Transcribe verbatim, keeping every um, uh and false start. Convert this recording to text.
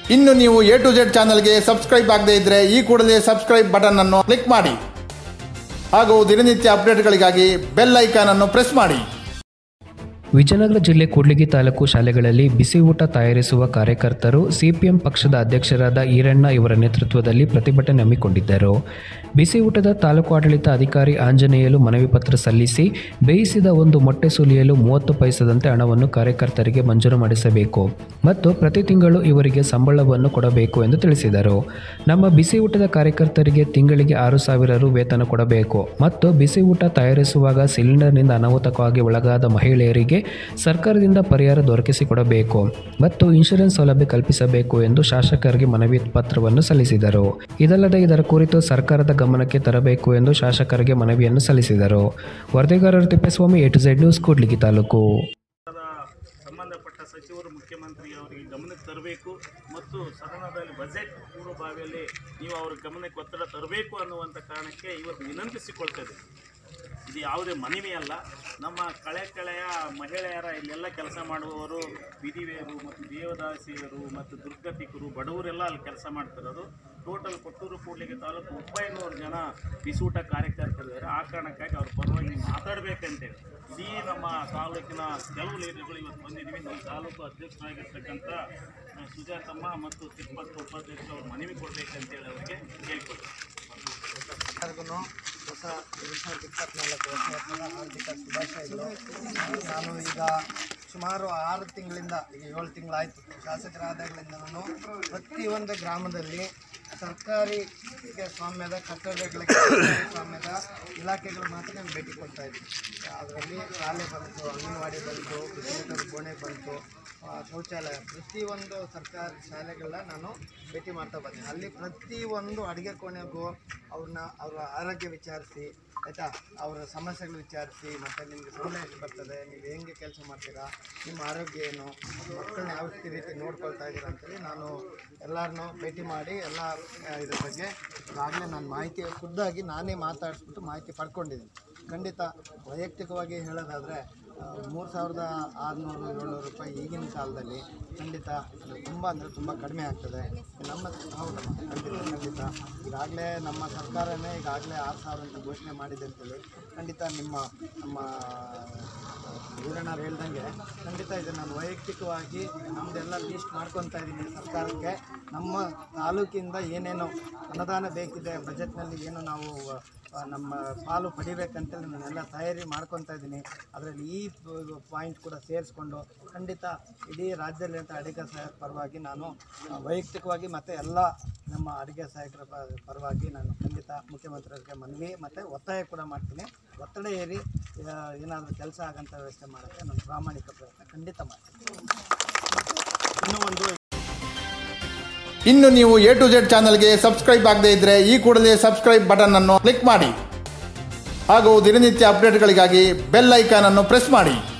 ಇನ್ನು ನೀವು A to Z ಚಾನಲ್ಗೆ ಸಬ್ಸ್ಕ್ರೈಬ್ ಆಗದೇ ಇದ್ದರೆ ಈ ಕೂಡಲೇ ಸಬ್ಸ್ಕ್ರೈಬ್ ಬಟನ್ ಅನ್ನು ಕ್ಲಿಕ್ ಮಾಡಿ ಹಾಗೂ ದಿನನಿತ್ಯ ಅಪ್ಡೇಟ್ಗಳಿಗಾಗಿ ಬೆಲ್ ಐಕಾನ್ ಅನ್ನು ಪ್ರೆಸ್ ಮಾಡಿ. ವಿಜಯನಗರ ಜಿಲ್ಲೆ ಕೂಡ್ಲಿಗಿ ತಾಲೂಕು ಶಾಲೆಗಳಲ್ಲಿ ಬಿಸಿ ಊಟ ತಯಾರಿಸುವ ಕಾರ್ಯಕರ್ತರು ಸಿಪಿಎಂ ಪಕ್ಷದ ಅಧ್ಯಕ್ಷರಾದ ಈರಣ್ಣ ಇವರ ನೇತೃತ್ವದಲ್ಲಿ ಪ್ರತಿಭಟನೆ ಹಮ್ಮಿಕೊಂಡಿದ್ದರು. ಬಿಸಿ ಊಟದ ತಾಲೂಕು ಆಡಳಿತ ಅಧಿಕಾರಿ ಆಂಜನೇಯಲು ಮನವಿ ಪತ್ರ ಸಲ್ಲಿಸಿ ಬೇಯಿಸಿದ ಒಂದು ಮೊಟ್ಟೆ ಸುಲಿಯಲು ಮೂವತ್ತು ಪೈಸದಂತೆ ಹಣವನ್ನು ಕಾರ್ಯಕರ್ತರಿಗೆ ಮಂಜೂರು ಮಾಡಿಸಬೇಕು ಮತ್ತು ಪ್ರತಿ ತಿಂಗಳು ಇವರಿಗೆ ಸಂಬಳವನ್ನು ಕೊಡಬೇಕು ಎಂದು ತಿಳಿಸಿದರು. ನಮ್ಮ ಬಿಸಿ ಊಟದ ಕಾರ್ಯಕರ್ತರಿಗೆ ತಿಂಗಳಿಗೆ ಆರು ಸಾವಿರ ರು ವೇತನ ಕೊಡಬೇಕು ಮತ್ತು ಬಿಸಿ ಊಟ ತಯಾರಿಸುವಾಗ ಸಿಲಿಂಡರ್ನಿಂದ ಅನಾಹುತವಾಗಿ ಒಳಗಾದ ಮಹಿಳೆಯರಿಗೆ ಸರ್ಕಾರದಿಂದ ಪರಿಹಾರ ದೊರಕಿಸಿಕೊಡಬೇಕು ಮತ್ತು ಇನ್ಶೂರೆನ್ಸ್ ಸೌಲಭ್ಯ ಕಲ್ಪಿಸಬೇಕು ಎಂದು ಶಾಸಕರಿಗೆ ಮನವಿ ಪತ್ರವನ್ನು ಸಲ್ಲಿಸಿದರು. ಇದಲ್ಲದೆ ಇದರ ಕುರಿತು ಸರ್ಕಾರದ ಗಮನಕ್ಕೆ ತರಬೇಕು ಎಂದು ಶಾಸಕರಿಗೆ ಮನವಿಯನ್ನು ಸಲ್ಲಿಸಿದರು. ವರದಿಗಾರರು Thippeswamy, A to Z news, Kudligi taluk. ಸಂಬಂಧಪಟ್ಟ ಸಚಿವರು ಮುಖ್ಯಮಂತ್ರಿ ಅವರಿಗೆ ಗಮನಕ್ಕೆ ತರಬೇಕು ಮತ್ತು ಸದನದಲ್ಲಿ ಬಜೆಟ್ ಪೂರ್ವಭಾವಿಯಲ್ಲಿ ನೀವು ಅವ್ರ ಗಮನಕ್ಕೆ ಒತ್ತಡ ತರಬೇಕು ಅನ್ನುವಂಥ ಕಾರಣಕ್ಕೆ ಇವತ್ತು ವಿನಂತಿಸಿಕೊಳ್ತದೆ. ಇದು ಯಾವುದೇ ಮನವಿ ಅಲ್ಲ. ನಮ್ಮ ಕಳೆ ಕಳೆಯ ಮಹಿಳೆಯರ ಇಲ್ಲೆಲ್ಲ ಕೆಲಸ ಮಾಡುವವರು, ವಿಧಿವೆಯರು ಮತ್ತು ದೇವದಾಸಿಯರು ಮತ್ತು ದುರ್ಗತಿಕರು, ಬಡವರೆಲ್ಲ ಅಲ್ಲಿ ಕೆಲಸ ಮಾಡ್ತಿರೋದು. ಟೋಟಲ್ ಕೊಟ್ಟೂರು ಕೂಡ್ಲಿಗಿ ತಾಲೂಕು ಒಂಬೈನೂರು ಜನ ಬಿಸೂಟ ಕಾರ್ಯಕರ್ತರಿದ್ದಾರೆ. ಆ ಕಾರಣಕ್ಕಾಗಿ ಅವ್ರ ಪರವಾಗಿ ಮಾತಾಡಬೇಕಂತೇಳಿ ಇಡೀ ನಮ್ಮ ತಾಲೂಕಿನ ಕೆಲವು ಲೀಡರ್ಗಳು ಇವತ್ತು ಬಂದಿದ್ದೀವಿ. ನಮ್ಮ ತಾಲೂಕು ಅಧ್ಯಕ್ಷರಾಗಿರ್ತಕ್ಕಂಥ ಸುಜಾತಮ್ಮ ಮತ್ತು ತಿಪ್ಪತ್ತು ಉಪಾಧ್ಯಕ್ಷರು ಅವ್ರು ಮನವಿ ಕೊಡಬೇಕಂತೇಳಿ ಅವರಿಗೆ ಕೇಳ್ಕೊಳ್ತೀವಿ. ಎಲ್ಲರಿಗೂ ಹೊಸ ಎರಡು ಸಾವಿರದ ಇಪ್ಪತ್ತ್ನಾಲ್ಕು ವರ್ಷದ ಆರ್ಥಿಕ ಶುಭಾಶಯಗಳು. ನಾನು ಈಗ ಸುಮಾರು ಆರು ತಿಂಗಳಿಂದ ಈಗ ಏಳು ತಿಂಗಳಾಯಿತು ಶಾಸಕರಾದಾಗಲಿಂದ ನಾನು ಪ್ರತಿಯೊಂದು ಗ್ರಾಮದಲ್ಲಿ ಸರ್ಕಾರಿ ಸ್ವಾಮ್ಯದ ಕಟ್ಟಡಗಳಿಗೆ ಸ್ವಾಮ್ಯದ ಇಲಾಖೆಗಳು ಮಾತ್ರ ನಾನು ಭೇಟಿ ಕೊಡ್ತಾ ಇದ್ವಿ. ಅದರಲ್ಲಿ ಶಾಲೆ ಬಂತು, ಅಂಗನವಾಡಿ ಬಂತು, ಬಿಸಿನೀರಿನ ಕೋಣೆ ಬಂತು, ಶೌಚಾಲಯ, ಪ್ರತಿಯೊಂದು ಸರ್ಕಾರಿ ಶಾಲೆಗಳನ್ನ ನಾನು ಭೇಟಿ ಮಾಡ್ತಾ ಬಂದೆ. ಅಲ್ಲಿ ಪ್ರತಿಯೊಂದು ಅಡುಗೆ ಕೋಣೆಗೂ ಅವ್ರನ್ನ ಅವರ ಆರೋಗ್ಯ ವಿಚಾರಿಸಿ, ಆಯಿತಾ, ಅವರ ಸಮಸ್ಯೆಗಳು ವಿಚಾರಿಸಿ, ಮತ್ತು ನಿಮಗೆ ಸಂಬಳ ಎಷ್ಟು ಬರ್ತದೆ, ನೀವು ಹೆಂಗೆ ಕೆಲಸ ಮಾಡ್ತೀರಾ, ನಿಮ್ಮ ಆರೋಗ್ಯ ಏನು, ಮಕ್ಕಳನ್ನ ಯಾವ ರೀತಿ ನೋಡ್ಕೊಳ್ತಾ ಇದ್ದೀರಾ ಅಂತೇಳಿ ನಾನು ಎಲ್ಲರನ್ನೂ ಭೇಟಿ ಮಾಡಿ ಎಲ್ಲ ಇದ್ರ ಬಗ್ಗೆ ಈಗಾಗಲೇ ನಾನು ಮಾಹಿತಿ ಖುದ್ದಾಗಿ ನಾನೇ ಮಾತಾಡಿಸ್ಬಿಟ್ಟು ಮಾಹಿತಿ ಪಡ್ಕೊಂಡಿದ್ದೀನಿ. ಖಂಡಿತ ವೈಯಕ್ತಿಕವಾಗಿ ಹೇಳೋದಾದರೆ ಮೂರು ಸಾವಿರದ ಆರುನೂರು ಏಳ್ನೂರು ರೂಪಾಯಿ ಈಗಿನ ಕಾಲದಲ್ಲಿ ಖಂಡಿತ ತುಂಬ ಅಂದರೆ ತುಂಬ ಕಡಿಮೆ ಆಗ್ತದೆ. ನಮ್ಮ ಹೌದು ಖಂಡಿತ ಖಂಡಿತ ಈಗಾಗಲೇ ನಮ್ಮ ಸರ್ಕಾರನೇ ಈಗಾಗಲೇ ಆರು ಸಾವಿರ ಅಂತ ಘೋಷಣೆ ಮಾಡಿದೆ ಅಂತೇಳಿ ಖಂಡಿತ ನಿಮ್ಮ ನಮ್ಮ ವೀರಣ್ಣವ್ರು ಹೇಳ್ದಂಗೆ ಖಂಡಿತ ಇದು ನಾನು ವೈಯಕ್ತಿಕವಾಗಿ ನಮ್ಮದೆಲ್ಲ ಲೀಸ್ಟ್ ಮಾಡ್ಕೊತಾ ಇದ್ದೀನಿ ಸರ್ಕಾರಕ್ಕೆ. ನಮ್ಮ ತಾಲೂಕಿಂದ ಏನೇನು ಅನುದಾನ ಬೇಕಿದೆ, ಬಜೆಟ್ನಲ್ಲಿ ಏನು ನಾವು ನಮ್ಮ ಪಾಲು ಪಡಿಬೇಕಂತೇಳಿ ನಾನೆಲ್ಲ ತಯಾರಿ ಮಾಡ್ಕೊತಾ ಇದ್ದೀನಿ. ಅದರಲ್ಲಿ ಈ ಪಾಯಿಂಟ್ ಕೂಡ ಸೇರಿಸ್ಕೊಂಡು ಖಂಡಿತ ಇಡೀ ರಾಜ್ಯದಲ್ಲಿಂಥ ಅಡುಗೆ ಸಹಾಯಕ ಪರವಾಗಿ ನಾನು ವೈಯಕ್ತಿಕವಾಗಿ ಮತ್ತು ಎಲ್ಲ ನಮ್ಮ ಅಡುಗೆ ಸಹಾಯಕರ ಪರವಾಗಿ ನಾನು ಖಂಡಿತ ಮುಖ್ಯಮಂತ್ರಿಯವರಿಗೆ ಮನವಿ ಮತ್ತು ಒತ್ತಾಯ ಕೂಡ ಮಾಡ್ತೀನಿ. ಒತ್ತಡ ಏರಿ ಏನಾದರೂ ಕೆಲಸ ಆಗೋಂಥ ವ್ಯವಸ್ಥೆ ಮಾಡೋಕ್ಕೆ ನಾನು ಪ್ರಾಮಾಣಿಕ ಪ್ರಯತ್ನ ಖಂಡಿತ ಮಾಡ್ತೀನಿ. ಇನ್ನೂ ಒಂದು ಇನ್ನು ನೀವು ಎ ಟು ಝೆಡ್ ಚಾನಲ್ಗೆ ಸಬ್ಸ್ಕ್ರೈಬ್ ಆಗದೇ ಇದ್ದರೆ ಈ ಕೂಡಲೇ ಸಬ್ಸ್ಕ್ರೈಬ್ ಬಟನ್ ಅನ್ನು ಕ್ಲಿಕ್ ಮಾಡಿ ಹಾಗೂ ದಿನನಿತ್ಯ ಅಪ್ಡೇಟ್ಗಳಿಗಾಗಿ ಬೆಲ್ ಐಕಾನ್ ಅನ್ನು ಪ್ರೆಸ್ ಮಾಡಿ.